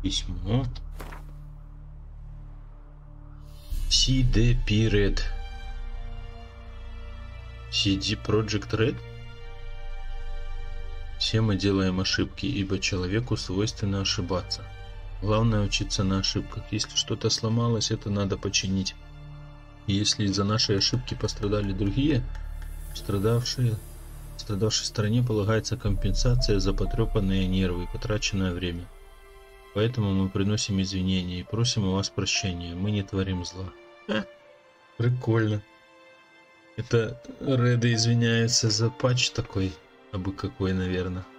Письмо. CDP Red. CD Projekt Red. Все мы делаем ошибки, ибо человеку свойственно ошибаться. Главное учиться на ошибках. Если что-то сломалось, это надо починить. И если из-за нашей ошибки пострадали другие, страдавшей стороне полагается компенсация за потрепанные нервы и потраченное время. Поэтому мы приносим извинения и просим у вас прощения. Мы не творим зла. Прикольно. Это Реды извиняются за патч такой, абы какой, наверное.